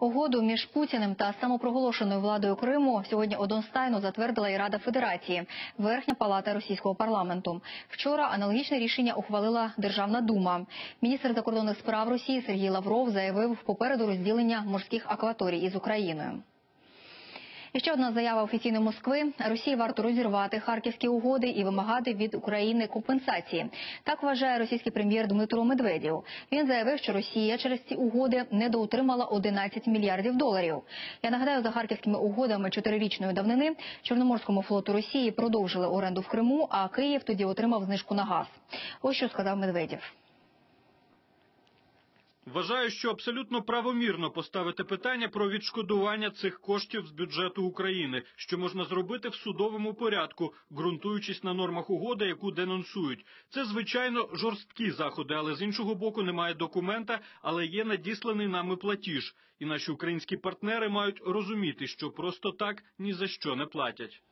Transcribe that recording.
Угоду між Путіним та самопроголошеною владою Криму сьогодні одностайно затвердила і Рада Федерації, Верхня Палата російського парламенту. Вчора аналогічне рішення ухвалила Державна дума. Міністр закордонних справ Росії Сергій Лавров заявив попереду розділення морських акваторій із Україною. І ще одна заява офіційної Москви. Росії варто розірвати харківські угоди і вимагати від України компенсації. Так вважає російський прем'єр Дмитро Медведєв. Він заявив, що Росія через ці угоди недоотримала 11 мільярдів доларів. Я нагадаю, за харківськими угодами 4-річної давнини Чорноморському флоту Росії продовжили оренду в Криму, а Київ тоді отримав знижку на газ. Ось що сказав Медведєв. Вважаю, що абсолютно правомірно поставити питання про відшкодування цих коштів з бюджету України, що можна зробити в судовому порядку, ґрунтуючись на нормах угоди, яку денонсують. Це, звичайно, жорсткі заходи, але з іншого боку немає документа, але є надісланий нами платіж. І наші українські партнери мають розуміти, що просто так ні за що не платять.